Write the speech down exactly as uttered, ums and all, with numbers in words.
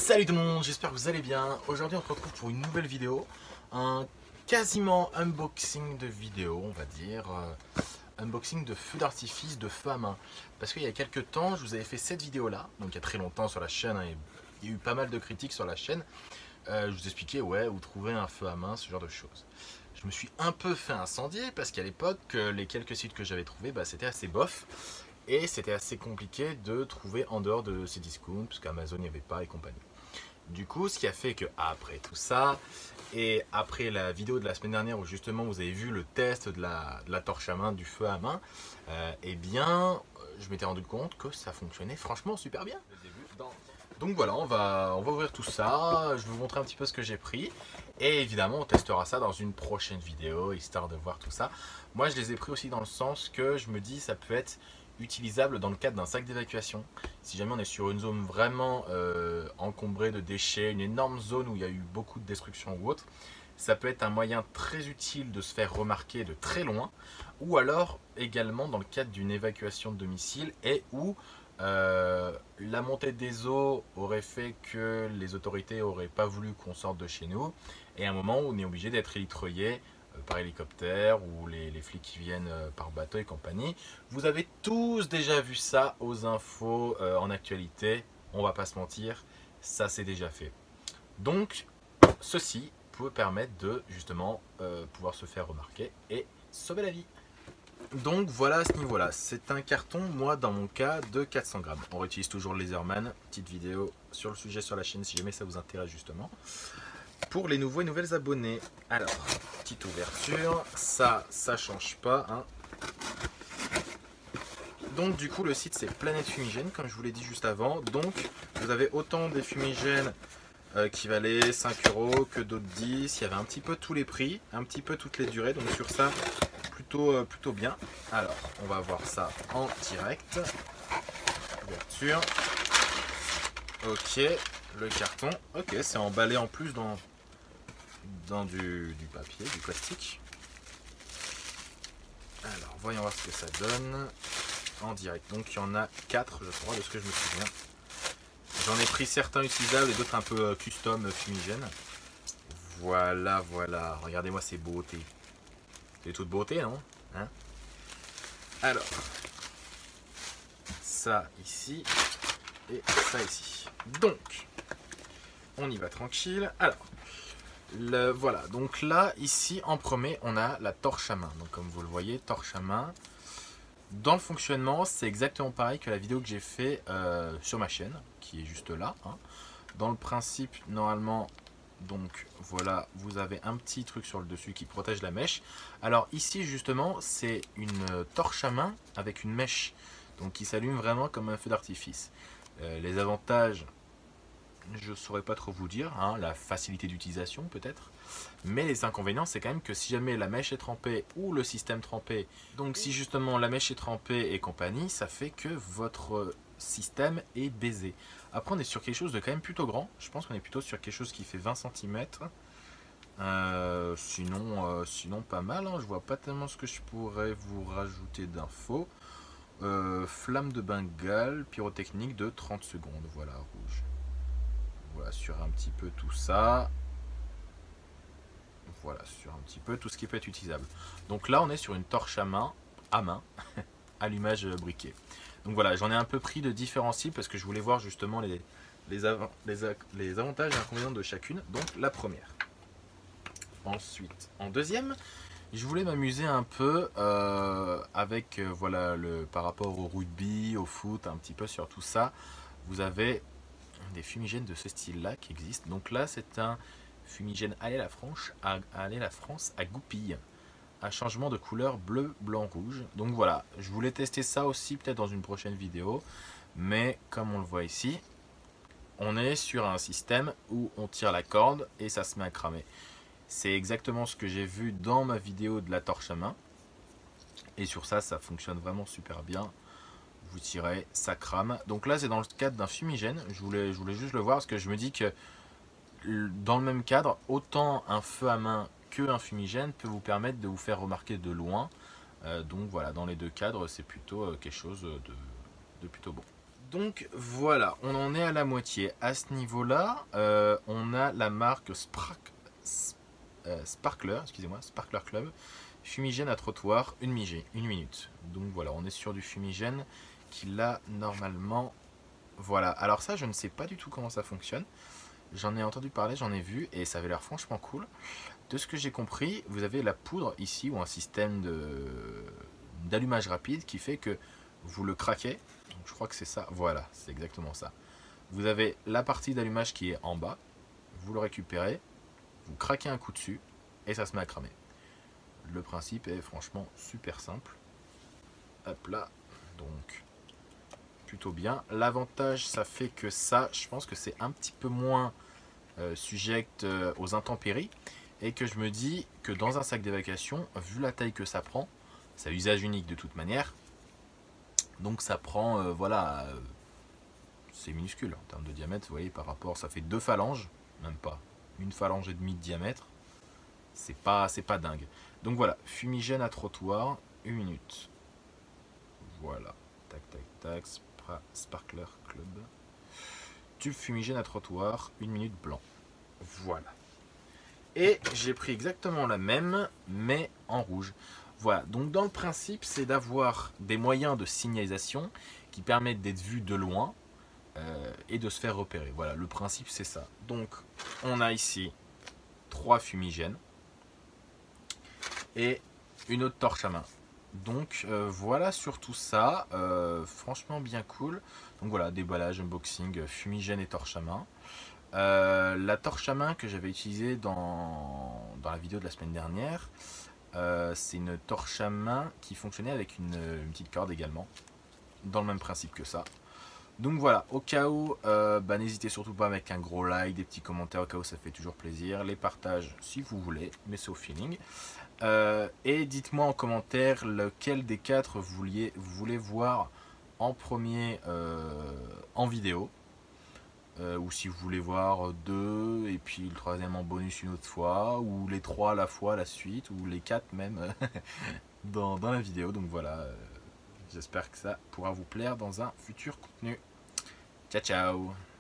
Salut tout le monde, j'espère que vous allez bien. Aujourd'hui on se retrouve pour une nouvelle vidéo, un quasiment unboxing de vidéo, on va dire, euh, unboxing de feux d'artifice, de feu à main. Parce qu'il y a quelques temps, je vous avais fait cette vidéo là, donc il y a très longtemps sur la chaîne, hein, il y a eu pas mal de critiques sur la chaîne. Euh, je vous expliquais, ouais, où trouver un feu à main, ce genre de choses. Je me suis un peu fait incendier parce qu'à l'époque, les quelques sites que j'avais trouvés, bah, c'était assez bof. Et c'était assez compliqué de trouver en dehors de ces discounts, parce qu'Amazon n'y avait pas et compagnie. Du coup, ce qui a fait que après tout ça, et après la vidéo de la semaine dernière où justement vous avez vu le test de la, de la torche à main, du feu à main, euh, eh bien, je m'étais rendu compte que ça fonctionnait franchement super bien. Donc voilà, on va, on va ouvrir tout ça, je vais vous montrer un petit peu ce que j'ai pris. Et évidemment, on testera ça dans une prochaine vidéo, histoire de voir tout ça. Moi, je les ai pris aussi dans le sens que je me dis ça peut être utilisable dans le cadre d'un sac d'évacuation. Si jamais on est sur une zone vraiment euh, encombrée de déchets, une énorme zone où il y a eu beaucoup de destruction ou autre, ça peut être un moyen très utile de se faire remarquer de très loin, ou alors également dans le cadre d'une évacuation de domicile et où euh, la montée des eaux aurait fait que les autorités n'auraient pas voulu qu'on sorte de chez nous, et à un moment où on est obligé d'être élitreillé par hélicoptère ou les, les flics qui viennent par bateau et compagnie. Vous avez tous déjà vu ça aux infos, euh, en actualité, on va pas se mentir, ça c'est déjà fait. Donc ceci peut permettre de justement euh, pouvoir se faire remarquer et sauver la vie. Donc voilà à ce niveau là, c'est un carton, moi dans mon cas, de quatre cents grammes. On réutilise toujours le Laserman, petite vidéo sur le sujet sur la chaîne si jamais ça vous intéresse justement. Pour les nouveaux et nouvelles abonnés, alors, petite ouverture, ça, ça change pas, hein. Donc du coup le site c'est Planète Fumigène, comme je vous l'ai dit juste avant. Donc vous avez autant des fumigènes euh, qui valaient cinq euros que d'autres dix. Il y avait un petit peu tous les prix, un petit peu toutes les durées, donc sur ça plutôt, euh, plutôt bien. Alors on va voir ça en direct. Ouverture. Ok, le carton, ok, c'est emballé en plus dans... dans du, du papier, du plastique. Alors, voyons voir ce que ça donne en direct. Donc, il y en a quatre, je crois, de ce que je me souviens. J'en ai pris certains utilisables et d'autres un peu euh, custom, fumigènes. Voilà, voilà. Regardez-moi ces beautés. C'est toute beauté, non, hein? Alors, ça ici et ça ici. Donc, on y va tranquille. Alors, Le, voilà, donc là, ici, en premier, on a la torche à main. Donc comme vous le voyez, torche à main. Dans le fonctionnement, c'est exactement pareil que la vidéo que j'ai fait euh, sur ma chaîne, qui est juste là, hein. Dans le principe, normalement, donc voilà, vous avez un petit truc sur le dessus qui protège la mèche. Alors ici, justement, c'est une torche à main avec une mèche, donc qui s'allume vraiment comme un feu d'artifice. Euh, les avantages... je ne saurais pas trop vous dire, hein, la facilité d'utilisation peut-être, mais les inconvénients c'est quand même que si jamais la mèche est trempée ou le système trempé, donc si justement la mèche est trempée et compagnie, ça fait que votre système est baisé. Après on est sur quelque chose de quand même plutôt grand, je pense qu'on est plutôt sur quelque chose qui fait vingt centimètres, euh, sinon, euh, sinon pas mal, hein. Je vois pas tellement ce que je pourrais vous rajouter d'infos. Euh, flamme de Bengale, pyrotechnique de trente secondes, voilà, rouge. Voilà, sur un petit peu tout ça. Voilà, sur un petit peu tout ce qui peut être utilisable. Donc là, on est sur une torche à main, à main, allumage briquet. Donc voilà, j'en ai un peu pris de différents cibles parce que je voulais voir justement les, les, av les, les avantages et inconvénients de chacune. Donc la première. Ensuite, en deuxième, je voulais m'amuser un peu euh, avec, euh, voilà, le, par rapport au rugby, au foot, un petit peu sur tout ça. Vous avez des fumigènes de ce style là qui existent. Donc là c'est un fumigène Allez la France à, Allez la France à goupille, à changement de couleur bleu, blanc, rouge. Donc voilà, je voulais tester ça aussi peut-être dans une prochaine vidéo, mais comme on le voit ici, on est sur un système où on tire la corde et ça se met à cramer. C'est exactement ce que j'ai vu dans ma vidéo de la torche à main, et sur ça ça fonctionne vraiment super bien. Vous tirez, ça crame. Donc là c'est dans le cadre d'un fumigène, je voulais, je voulais juste le voir parce que je me dis que dans le même cadre, autant un feu à main qu'un fumigène peut vous permettre de vous faire remarquer de loin. Euh, donc voilà, dans les deux cadres c'est plutôt euh, quelque chose de, de plutôt bon. Donc voilà, on en est à la moitié. À ce niveau-là, euh, on a la marque Spark, euh, Sparkler, excusez-moi, Sparkler Club, fumigène à trottoir, une, une minute. Donc voilà, on est sur du fumigène qui l'a normalement. Voilà, alors ça, je ne sais pas du tout comment ça fonctionne. J'en ai entendu parler, j'en ai vu et ça avait l'air franchement cool. De ce que j'ai compris, vous avez la poudre ici ou un système de d'allumage rapide qui fait que vous le craquez. Donc, je crois que c'est ça. Voilà, c'est exactement ça. Vous avez la partie d'allumage qui est en bas. Vous le récupérez, vous craquez un coup dessus et ça se met à cramer. Le principe est franchement super simple. Hop là, donc plutôt bien. L'avantage, ça fait que ça, je pense que c'est un petit peu moins euh, suject euh, aux intempéries. Et que je me dis que dans un sac d'évacuation, vu la taille que ça prend, c'est à usage unique de toute manière. Donc ça prend, euh, voilà, euh, c'est minuscule en termes de diamètre, vous voyez, par rapport, ça fait deux phalanges, même pas, une phalange et demie de diamètre. C'est pas, c'est pas dingue. Donc voilà, fumigène à trottoir, une minute. Voilà, tac tac tac, Spra Sparkler Club. Tube fumigène à trottoir, une minute blanc. Voilà. Et j'ai pris exactement la même, mais en rouge. Voilà, donc dans le principe, c'est d'avoir des moyens de signalisation qui permettent d'être vus de loin euh, et de se faire repérer. Voilà, le principe, c'est ça. Donc, on a ici trois fumigènes et une autre torche à main. Donc, euh, voilà sur tout ça. Euh, franchement, bien cool. Donc voilà, déballage, unboxing, fumigène et torche à main. Euh, la torche à main que j'avais utilisée dans, dans la vidéo de la semaine dernière, euh, c'est une torche à main qui fonctionnait avec une, une petite corde également, dans le même principe que ça. Donc voilà, au cas où, euh, bah, n'hésitez surtout pas à mettre un gros like, des petits commentaires, au cas où ça fait toujours plaisir, les partages si vous voulez, mais c'est au feeling. Euh, et dites-moi en commentaire lequel des quatre vous, vouliez, vous voulez voir en premier euh, en vidéo. Euh, ou si vous voulez voir deux et puis le troisième en bonus une autre fois, ou les trois à la fois la suite, ou les quatre même dans, dans la vidéo. Donc voilà, euh, j'espère que ça pourra vous plaire dans un futur contenu. Ciao ciao.